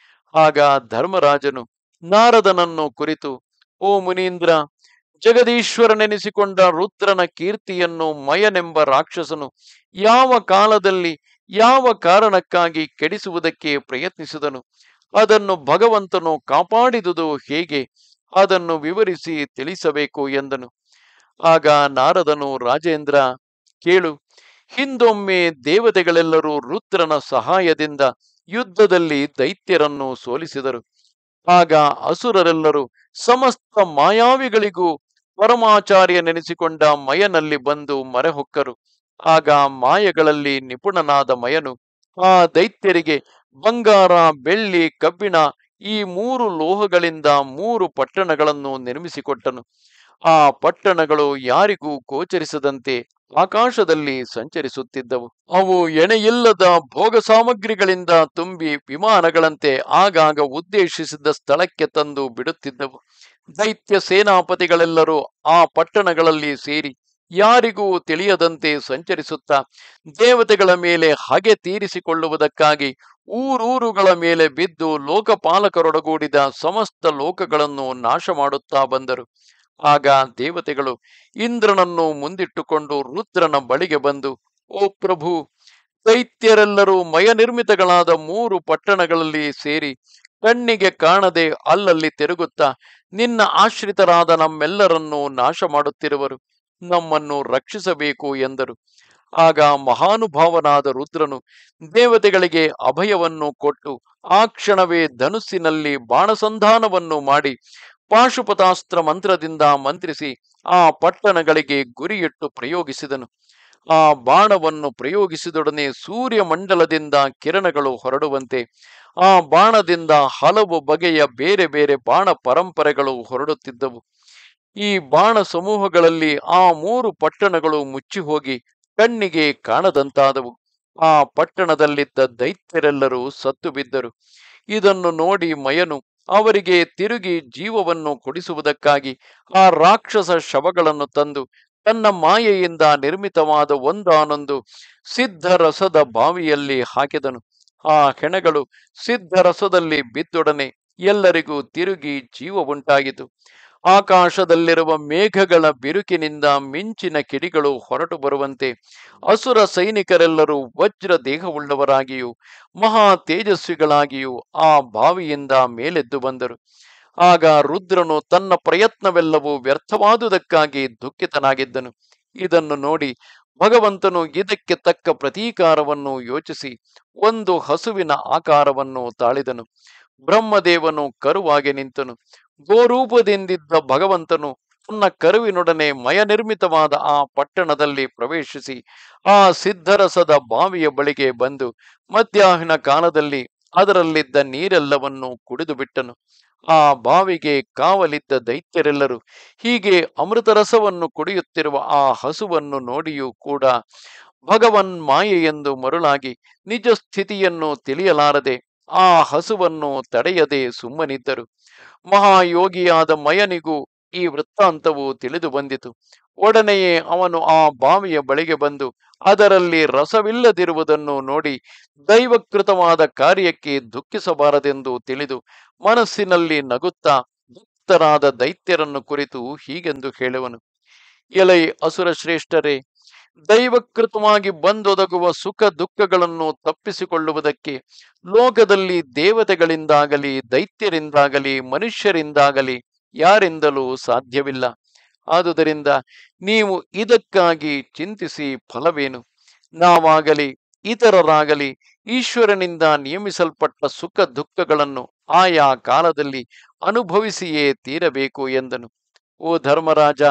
A: ಆಗ ಧರ್ಮರಾಜನು ನಾರದನನ್ನು ಕುರಿತು, ಓ ಮುನೀಂದ್ರ, ಜಗದೀಶ್ವರನೆನಿಸಿಕೊಂಡ ರುದ್ರನ ಕೀರ್ತಿಯನ್ನು ಮಯನೆಂಬ ರಾಕ್ಷಸನು ಯಾವ ಕಾಲದಲ್ಲಿ ಯಾವ ಕಾರಣಕ್ಕಾಗಿ ಕೆಡಿಸುವುದಕ್ಕೆ ಪ್ರಯತ್ನಿಸಿದನು, ಅದನ್ನು ಭಗವಂತನು ಕಾಪಾಡಿದುದು ಹೇಗೆ, ಅದನ್ನು ವಿವರಿಸಿ ತಿಳಿಸಬೇಕು ಎಂದನು. ಆಗ ನಾರದನು, ರಾಜೇಂದ್ರ, ಕೇಳು. ಹಿಂದೊಮ್ಮೆ ದೇವತೆಗಳೆಲ್ಲರೂ ರುದ್ರನ ಸಹಾಯದಿಂದ ಯುದ್ಧದಲ್ಲಿ ದೈತ್ಯರನ್ನು ಸೋಲಿಸಿದರು. ಆಗ ಅಸುರರೆಲ್ಲರೂ ಸಮಸ್ತ ಮಾಯಾವಿಗಳಿಗೂ ಪರಮಾಚಾರ್ಯನೆನಿಸಿಕೊಂಡ ಮಯನಲ್ಲಿ ಬಂದು ಮರೆಹೊಕ್ಕರು. ಆಗ ಮಾಯಗಳಲ್ಲಿ ನಿಪುಣನಾದ ಮಯನು ಆ ದೈತ್ಯರಿಗೆ ಬಂಗಾರ, ಬೆಳ್ಳಿ, ಕಬ್ಬಿಣ ಈ ಮೂರು ಲೋಹಗಳಿಂದ ಮೂರು ಪಟ್ಟಣಗಳನ್ನು ನಿರ್ಮಿಸಿಕೊಟ್ಟನು. ಆ ಪಟ್ಟಣಗಳು ಯಾರಿಗೂ ಗೋಚರಿಸದಂತೆ ಆಕಾಶದಲ್ಲಿ ಸಂಚರಿಸುತ್ತಿದ್ದವು. ಅವು ಎಣೆಯಿಲ್ಲದ ಭೋಗ ಸಾಮಗ್ರಿಗಳಿಂದ ತುಂಬಿ ವಿಮಾನಗಳಂತೆ ಆಗಾಗ ಉದ್ದೇಶಿಸಿದ ಸ್ಥಳಕ್ಕೆ ತಂದು ಬಿಡುತ್ತಿದ್ದವು. ದೈತ್ಯ ಸೇನಾಪತಿಗಳೆಲ್ಲರೂ ಆ ಪಟ್ಟಣಗಳಲ್ಲಿ ಸೇರಿ ಯಾರಿಗೂ ತಿಳಿಯದಂತೆ ಸಂಚರಿಸುತ್ತಾ ದೇವತೆಗಳ ಮೇಲೆ ಹಗೆ ತೀರಿಸಿಕೊಳ್ಳುವುದಕ್ಕಾಗಿ ಊರೂರುಗಳ ಮೇಲೆ ಬಿದ್ದು ಲೋಕಪಾಲಕರೊಡಗೂಡಿದ ಸಮಸ್ತ ಲೋಕಗಳನ್ನು ನಾಶ ಮಾಡುತ್ತಾ ಬಂದರು. ಆಗ ದೇವತೆಗಳು ಇಂದ್ರನನ್ನು ಮುಂದಿಟ್ಟುಕೊಂಡು ರುದ್ರನ ಬಳಿಗೆ ಬಂದು, ಓ ಪ್ರಭು, ದೈತ್ಯರೆಲ್ಲರೂ ಮಯನಿರ್ಮಿತಗಳಾದ ಮೂರು ಪಟ್ಟಣಗಳಲ್ಲಿ ಸೇರಿ ಕಣ್ಣಿಗೆ ಕಾಣದೆ ಅಲ್ಲಲ್ಲಿ ತಿರುಗುತ್ತಾ ನಿನ್ನ ಆಶ್ರಿತರಾದ ನಮ್ಮೆಲ್ಲರನ್ನೂ ನಾಶ ಮಾಡುತ್ತಿರುವರು, ನಮ್ಮನ್ನು ರಕ್ಷಿಸಬೇಕು ಎಂದರು. ಆಗ ಮಹಾನುಭಾವನಾದ ರುದ್ರನು ದೇವತೆಗಳಿಗೆ ಅಭಯವನ್ನು ಕೊಟ್ಟು ಆ ಕ್ಷಣವೇ ಧನುಸ್ಸಿನಲ್ಲಿ ಬಾಣಸಂಧಾನವನ್ನು ಮಾಡಿ ಪಾಶುಪತಾಸ್ತ್ರ ಮಂತ್ರದಿಂದ ಮಂತ್ರಿಸಿ ಆ ಪಟ್ಟಣಗಳಿಗೆ ಗುರಿಯಿಟ್ಟು ಪ್ರಯೋಗಿಸಿದನು. ಆ ಬಾಣವನ್ನು ಪ್ರಯೋಗಿಸಿದೊಡನೆ ಸೂರ್ಯಮಂಡಲದಿಂದ ಕಿರಣಗಳು ಹೊರಡುವಂತೆ ಆ ಬಾಣದಿಂದ ಹಲವು ಬಗೆಯ ಬೇರೆ ಬೇರೆ ಬಾಣ ಪರಂಪರೆಗಳು ಹೊರಡುತ್ತಿದ್ದವು. ಈ ಬಾಣ ಸಮೂಹಗಳಲ್ಲಿ ಆ ಮೂರು ಪಟ್ಟಣಗಳು ಮುಚ್ಚಿ ಹೋಗಿ ಕಣ್ಣಿಗೆ ಕಾಣದಂತಾದವು. ಆ ಪಟ್ಟಣದಲ್ಲಿದ್ದ ದೈತ್ಯರೆಲ್ಲರೂ ಸತ್ತು ಬಿದ್ದರು. ಇದನ್ನು ನೋಡಿ ಮಯನು ಅವರಿಗೆ ತಿರುಗಿ ಜೀವವನ್ನು ಕೊಡಿಸುವುದಕ್ಕಾಗಿ ಆ ರಾಕ್ಷಸ ಶವಗಳನ್ನು ತಂದು ತನ್ನ ಮಾಯೆಯಿಂದ ನಿರ್ಮಿತವಾದ ಒಂದಾನೊಂದು ಸಿದ್ಧರಸದ ಬಾವಿಯಲ್ಲಿ ಹಾಕಿದನು. ಆ ಹೆಣಗಳು ಸಿದ್ಧರಸದಲ್ಲಿ ಬಿದ್ದೊಡನೆ ಎಲ್ಲರಿಗೂ ತಿರುಗಿ ಜೀವ ಉಂಟಾಯಿತು. ಆಕಾಶದಲ್ಲಿರುವ ಮೇಘಗಳ ಬಿರುಕಿನಿಂದ ಮಿಂಚಿನ ಕಿಡಿಗಳು ಹೊರಟು ಬರುವಂತೆ ಅಸುರ ಸೈನಿಕರೆಲ್ಲರೂ ವಜ್ರ ದೇಹವುಳ್ಳವರಾಗಿಯೂ ಮಹಾ ತೇಜಸ್ವಿಗಳಾಗಿಯೂ ಆ ಬಾವಿಯಿಂದ ಮೇಲೆದ್ದು ಬಂದರು. ಆಗ ರುದ್ರನು ತನ್ನ ಪ್ರಯತ್ನವೆಲ್ಲವೂ ವ್ಯರ್ಥವಾದುದಕ್ಕಾಗಿ ದುಃಖಿತನಾಗಿದ್ದನು. ಇದನ್ನು ನೋಡಿ ಭಗವಂತನು ಇದಕ್ಕೆ ತಕ್ಕ ಪ್ರತೀಕಾರವನ್ನು ಯೋಚಿಸಿ ಒಂದು ಹಸುವಿನ ಆಕಾರವನ್ನು ತಾಳಿದನು. ಬ್ರಹ್ಮದೇವನು ಕರುವಾಗಿ ನಿಂತನು. ಗೋರೂಪದಿಂದಿದ್ದ ಭಗವಂತನು ತನ್ನ ಕರುವಿನೊಡನೆ ಮಯನಿರ್ಮಿತವಾದ ಆ ಪಟ್ಟಣದಲ್ಲಿ ಪ್ರವೇಶಿಸಿ ಆ ಸಿದ್ಧರಸದ ಬಾವಿಯ ಬಳಿಗೆ ಬಂದು ಮಧ್ಯಾಹ್ನ ಕಾಲದಲ್ಲಿ ಅದರಲ್ಲಿದ್ದ ನೀರೆಲ್ಲವನ್ನು ಕುಡಿದು ಬಿಟ್ಟನು. ಆ ಬಾವಿಗೆ ಕಾವಲಿದ್ದ ದೈತ್ಯರೆಲ್ಲರೂ ಹೀಗೆ ಅಮೃತರಸವನ್ನು ಕುಡಿಯುತ್ತಿರುವ ಆ ಹಸುವನ್ನು ನೋಡಿಯೂ ಕೂಡ ಭಗವನ್ ಮಾಯೆಯೆಂದು ಮರುಳಾಗಿ ನಿಜ ಸ್ಥಿತಿಯನ್ನು ತಿಳಿಯಲಾರದೆ ಆ ಹಸುವನ್ನು ತಡೆಯದೆ ಸುಮ್ಮನಿದ್ದರು. ಮಹಾಯೋಗಿಯಾದ ಮಯನಿಗೂ ಈ ವೃತ್ತಾಂತವು ತಿಳಿದು ಬಂದಿತು. ಒಡನೆಯೇ ಅವನು ಆ ಬಾವಿಯ ಬಳಿಗೆ ಬಂದು ಅದರಲ್ಲಿ ರಸವಿಲ್ಲದಿರುವುದನ್ನು ನೋಡಿ ದೈವಕೃತವಾದ ಕಾರ್ಯಕ್ಕೆ ದುಃಖಿಸಬಾರದೆಂದು ತಿಳಿದು ಮನಸ್ಸಿನಲ್ಲಿ ನಗುತ್ತಾ ಭಕ್ತರಾದ ದೈತ್ಯರನ್ನು ಕುರಿತು ಹೀಗೆಂದು ಹೇಳುವನು. ಎಲೈ ಅಸುರ ಶ್ರೇಷ್ಠರೇ, ದೈವಕೃತವಾಗಿ ಬಂದೊದಗುವ ಸುಖ ದುಃಖಗಳನ್ನು ತಪ್ಪಿಸಿಕೊಳ್ಳುವುದಕ್ಕೆ ಲೋಕದಲ್ಲಿ ದೇವತೆಗಳಿಂದಾಗಲಿ ದೈತ್ಯರಿಂದಾಗಲಿ ಮನುಷ್ಯರಿಂದಾಗಲಿ ಯಾರಿಂದಲೂ ಸಾಧ್ಯವಿಲ್ಲ. ಆದುದರಿಂದ ನೀವು ಇದಕ್ಕಾಗಿ ಚಿಂತಿಸಿ ಫಲವೇನು? ನಾವಾಗಲಿ ಇತರರಾಗಲಿ ಈಶ್ವರನಿಂದ ನಿಯಮಿಸಲ್ಪಟ್ಟ ಸುಖ ದುಃಖಗಳನ್ನು ಆಯಾ ಕಾಲದಲ್ಲಿ ಅನುಭವಿಸಿಯೇ ತೀರಬೇಕು ಎಂದನು. ಓ ಧರ್ಮರಾಜ,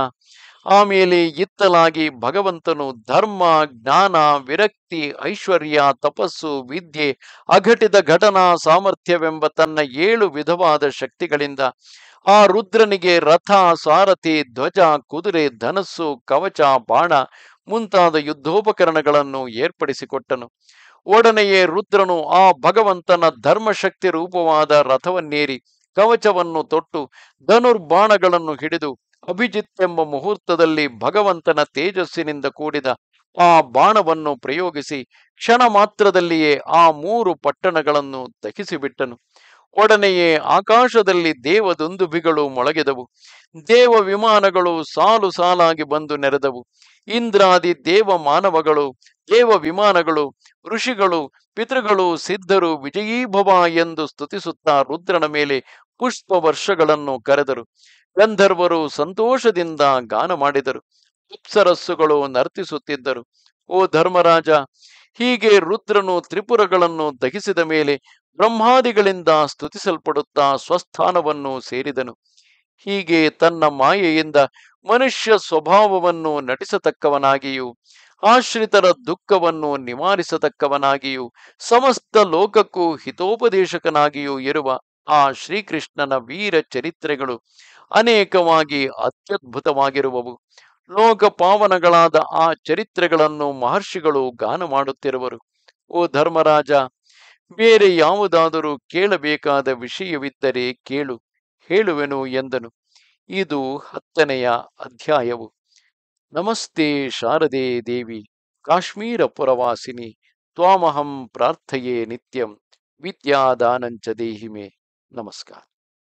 A: ಆಮೇಲೆ ಇತ್ತಲಾಗಿ ಭಗವಂತನು ಧರ್ಮ, ಜ್ಞಾನ, ವಿರಕ್ತಿ, ಐಶ್ವರ್ಯ, ತಪಸ್ಸು, ವಿದ್ಯೆ, ಅಘಟಿತ ಘಟನಾ ಸಾಮರ್ಥ್ಯವೆಂಬ ತನ್ನ ಏಳು ವಿಧವಾದ ಶಕ್ತಿಗಳಿಂದ ಆ ರುದ್ರನಿಗೆ ರಥ, ಸಾರಥಿ, ಧ್ವಜ, ಕುದುರೆ, ಧನಸ್ಸು, ಕವಚ, ಬಾಣ ಮುಂತಾದ ಯುದ್ಧೋಪಕರಣಗಳನ್ನು ಏರ್ಪಡಿಸಿಕೊಟ್ಟನು. ಒಡನೆಯೇ ರುದ್ರನು ಆ ಭಗವಂತನ ಧರ್ಮಶಕ್ತಿ ರೂಪವಾದ ರಥವನ್ನೇರಿ ಕವಚವನ್ನು ತೊಟ್ಟು ಧನುರ್ಬಾಣಗಳನ್ನು ಹಿಡಿದು ಅಭಿಜಿತ್ ಎಂಬ ಮುಹೂರ್ತದಲ್ಲಿ ಭಗವಂತನ ತೇಜಸ್ಸಿನಿಂದ ಕೂಡಿದ ಆ ಬಾಣವನ್ನು ಪ್ರಯೋಗಿಸಿ ಕ್ಷಣ ಮಾತ್ರದಲ್ಲಿಯೇ ಆ ಮೂರು ಪಟ್ಟಣಗಳನ್ನು ದಹಿಸಿಬಿಟ್ಟನು. ಒಡನೆಯೇ ಆಕಾಶದಲ್ಲಿ ದೇವದುಂದುಭಿಗಳು ಮೊಳಗಿದವು. ದೇವ ವಿಮಾನಗಳು ಸಾಲು ಸಾಲಾಗಿ ಬಂದು ನೆರೆದವು. ಇಂದ್ರಾದಿ ದೇವ ಮಾನವಗಳು, ದೇವ ವಿಮಾನಗಳು, ಋಷಿಗಳು, ಪಿತೃಗಳು, ಸಿದ್ಧರು ವಿಜಯೀಭವ ಎಂದು ಸ್ತುತಿಸುತ್ತಾ ರುದ್ರನ ಮೇಲೆ ಪುಷ್ಪ ವರ್ಷಗಳನ್ನು ಕರೆದರು. ಗಂಧರ್ವರು ಸಂತೋಷದಿಂದ ಗಾನ ಮಾಡಿದರು. ಅಪ್ಸರಸ್ಸುಗಳು ನರ್ತಿಸುತ್ತಿದ್ದರು. ಓ ಧರ್ಮರಾಜ, ಹೀಗೆ ರುದ್ರನು ತ್ರಿಪುರಗಳನ್ನು ದಹಿಸಿದ ಮೇಲೆ ಬ್ರಹ್ಮಾದಿಗಳಿಂದ ಸ್ತುತಿಸಲ್ಪಡುತ್ತಾ ಸ್ವಸ್ಥಾನವನ್ನು ಸೇರಿದನು. ಹೀಗೆ ತನ್ನ ಮಾಯೆಯಿಂದ ಮನುಷ್ಯ ಸ್ವಭಾವವನ್ನು ನಟಿಸತಕ್ಕವನಾಗಿಯೂ ಆಶ್ರಿತರ ದುಃಖವನ್ನು ನಿವಾರಿಸತಕ್ಕವನಾಗಿಯೂ ಸಮಸ್ತ ಲೋಕಕ್ಕೂ ಹಿತೋಪದೇಶಕನಾಗಿಯೂ ಇರುವ ಆ ಶ್ರೀಕೃಷ್ಣನ ವೀರ ಚರಿತ್ರೆಗಳು ಅನೇಕವಾಗಿ ಅತ್ಯದ್ಭುತವಾಗಿರುವವು. ಲೋಕಪಾವನಗಳಾದ ಆ ಚರಿತ್ರೆಗಳನ್ನು ಮಹರ್ಷಿಗಳು ಗಾನ ಮಾಡುತ್ತಿರುವರು. ಓ ಧರ್ಮರಾಜ, ಬೇರೆ ಯಾವುದಾದರೂ ಕೇಳಬೇಕಾದ ವಿಷಯವಿದ್ದರೆ ಕೇಳು, ಹೇಳುವೆನು ಎಂದನು. ಇದು ಹತ್ತನೆಯ ಅಧ್ಯಾಯವು. ನಮಸ್ತೆ ಶಾರದೆ ದೇವಿ ಕಾಶ್ಮೀರ ಪುರವಾಸಿನಿ ತ್ವಾಮಹಂ ಪ್ರಾರ್ಥಯೇ ನಿತ್ಯಂ ವಿದ್ಯಾದಾನಂಚ ದೇಹಿಮೆ. ನಮಸ್ಕಾರ.